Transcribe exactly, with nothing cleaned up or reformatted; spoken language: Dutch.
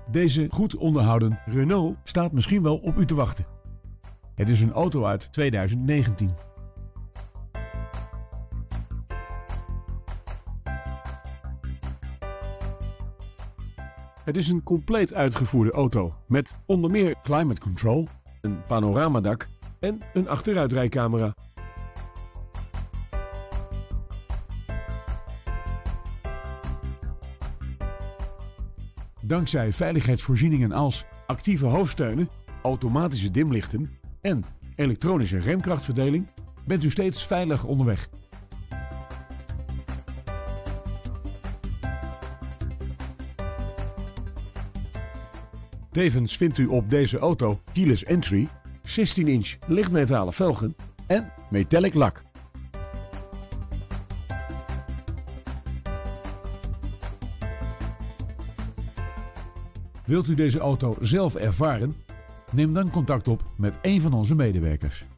Deze goed onderhouden Renault staat misschien wel op u te wachten. Het is een auto uit tweeduizend negentien. Het is een compleet uitgevoerde auto met onder meer climate control, een panoramadak en een achteruitrijcamera. Dankzij veiligheidsvoorzieningen als actieve hoofdsteunen, automatische dimlichten en elektronische remkrachtverdeling bent u steeds veilig onderweg. Tevens vindt u op deze auto keyless entry, zestien inch lichtmetalen velgen en metallic lak. Wilt u deze auto zelf ervaren? Neem dan contact op met een van onze medewerkers.